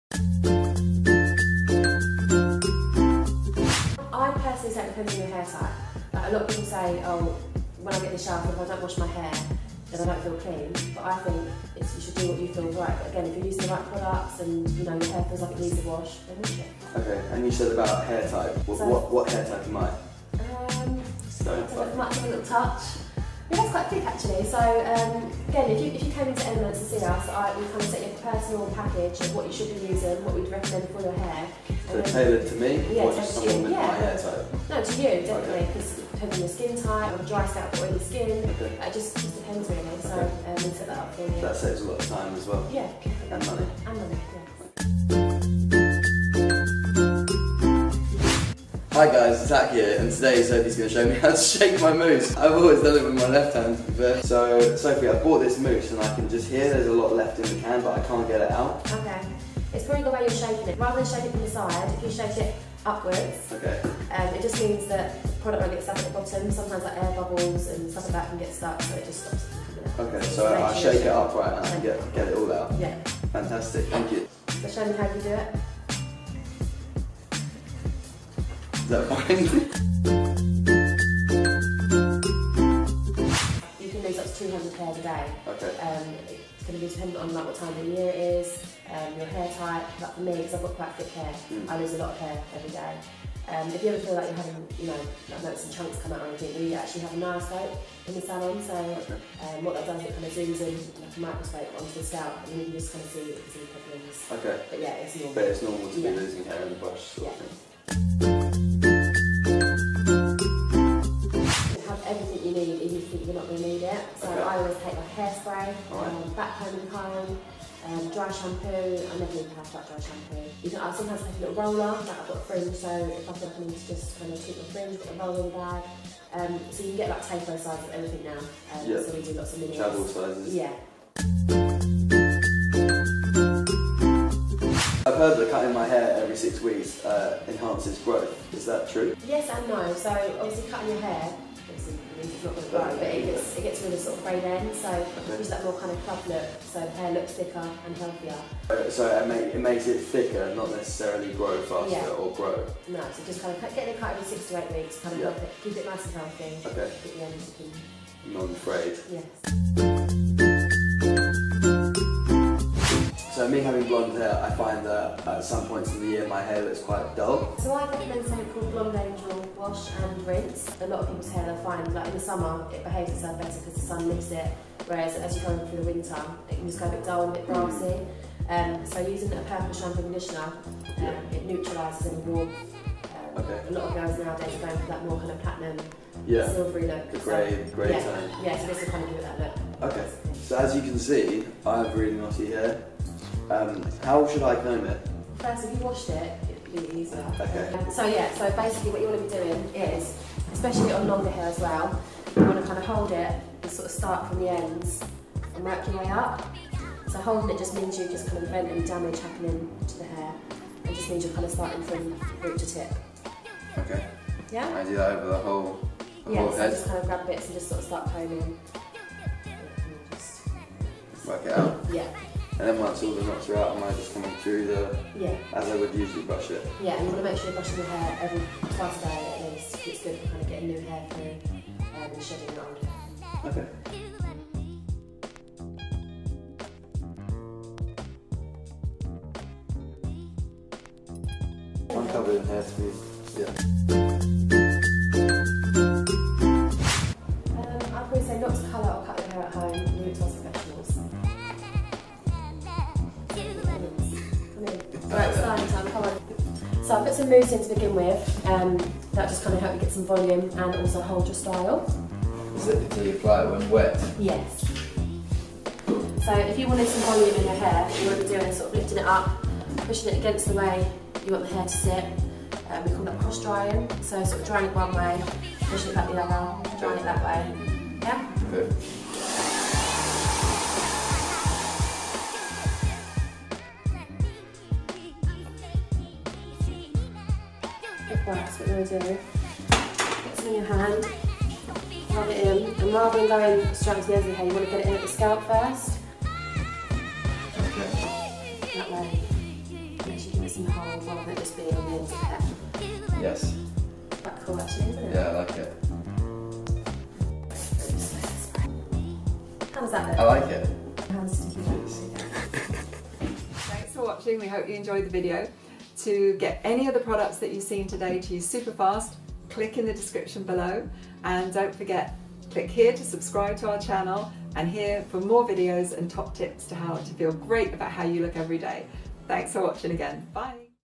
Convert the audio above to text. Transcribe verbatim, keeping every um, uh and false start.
I personally say it depends on your hair type. Like, a lot of people say, oh, when I get in the shower, if I don't wash my hair, then I don't feel clean. But I think it's, you should do what you feel right. But again, if you're using the right products and you know your hair feels like it needs a wash, then wash it. Okay, and you said about hair type. What, so, what, what hair type am I? Um, Don't so might have a little touch. Yeah, that's quite thick actually. So um, again, if you if you came into Elements to see us, I we kind of set you a personal package of what you should be using, what we'd recommend for your hair. So tailored to me, yeah, or just someone with yeah. my hair type? No, to you definitely, because okay. It depends on your skin type, or dry scalp or oily skin. Okay. It just just depends really. So okay. um, we set that up for you. That saves a lot of time as well. Yeah. And money. And money. Yeah. Hi guys, Zach here, and today Sophie's going to show me how to shake my mousse. I've always done it with my left hand, to be fair. So, Sophie, I bought this mousse and I can just hear there's a lot left in the can, but I can't get it out. Okay. It's probably the way you're shaking it. Rather than shake it from the side, if you shake it upwards, okay. um, it just means that the product won't get stuck at the bottom. Sometimes like air bubbles and stuff like that can get stuck, so it just stops it from coming out. Okay, so, so I shake it upright and I can get, get it all out. Yeah. Fantastic, thank you. So show me how you do it. Is that fine? You can lose up to two hundred hairs a day. Okay. Um, it's going to be dependent on like what time of the year it is, um, your hair type. Like for me, because I've got quite thick hair, mm. I lose a lot of hair every day. Um, if you ever feel like you're having, you know, like noticing chunks come out or anything, we actually have a nanoscope in the salon. So okay. um, what that does, it kind of zooms in like a microscope onto the scalp, and you can just kind of see if there's any problems. Okay. But yeah, it's normal. But it's normal to yeah. be losing hair in the brush sort yeah. of thing. Everything you need, even if you think you're not going to need it. So okay. I always take like hairspray, right. um, back comb and comb, um, dry shampoo. I never leave the house without dry shampoo. You can, I sometimes take a little roller, like I've got a fringe, so if I feel like I need to just kind of keep my fringe, put a roller in the bag. Um, so you can get like taper size of everything now. Um, yeah. So we do lots of mini travel sizes. Yeah. I've heard that cutting my hair every six weeks uh, enhances growth. Is that true? Yes and no. So obviously cutting your hair, it's not going to grow, but it gets, it gets rid of sort of frayed ends, so okay. use that more kind of club look, so the hair looks thicker and healthier. Uh, so it, make, it makes it thicker, not necessarily grow faster yeah. or grow? No, so just kind of get it cut every six to eight weeks, kind of yeah. help it, keep it nice and healthy, okay. keep the ends looking... non-frayed. Yes. So me having blonde hair, I find that at some points in the year my hair looks quite dull. So I recommend something called Blonde Angel Wash and Rinse. A lot of people's hair they'll find, like in the summer, it behaves itself better because the sun lifts it, whereas as you go through the winter, it can just go a bit dull and a bit brassy. Um, so using a purple shampoo conditioner, um, it neutralises any warmth. Um, okay. A lot of girls nowadays are going for that more kind of platinum, yeah. silvery look. The grey, so, grey yeah. tone. Yeah, so this will kind of give it that look. Okay. So as you can see, I have really knotty hair. Um, how should I comb it? First, if you washed it, it'd be easier. Okay. Um, so yeah, so basically what you want to be doing is, especially on longer hair as well, you want to kind of hold it and sort of start from the ends and work your way up. So holding it just means you just kind of prevent any damage happening to the hair. It just means you're kind of starting from root to tip. Okay. Yeah? I do that over the whole, the yeah, whole so head? just kind of grab bits and just sort of start combing. Just... Work it out? Yeah. And then once all the knots are out, am I just coming through the, yeah. as I would usually brush it? Yeah, and you want to make sure you're brushing your hair every twice a day at least. It's good for kind of getting new hair through um, and shedding your old hair. Okay. I'm covered in hair to be, yeah. Um, I'd probably say not to colour or cut your hair at home, leave it to us professionals. Right, styling time, come on. So I've put some mousse in to begin with, um, that just kind of help you get some volume and also hold your style. Is it until you apply it when wet? Yes. So if you wanted some volume in your hair, you want to be doing sort of lifting it up, pushing it against the way you want the hair to sit. Um, we call that cross drying, so sort of drying it one way, pushing it back the other, drying it that way. Yeah? Okay. That's what you're going to do. Get some in your hand, rub it in, and rather than going straight to the ends of your hair, you want to get it in at the scalp first. Okay. That way. sticky hole rather than just being on the ends of hair. Yes. Quite cool actually, isn't it? Yeah, I like it. How does that look? I like it. How sticky hole? Thanks for watching. We hope you enjoyed the video. To get any of the products that you've seen today to use super fast, click in the description below, and don't forget, click here to subscribe to our channel and here for more videos and top tips to how to feel great about how you look every day. Thanks for watching again. Bye.